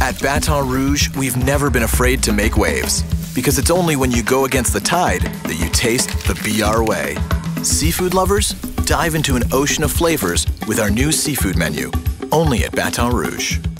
At Bâton Rouge, we've never been afraid to make waves, because it's only when you go against the tide that you taste the BR way. Seafood lovers, dive into an ocean of flavors with our new seafood menu, only at Bâton Rouge.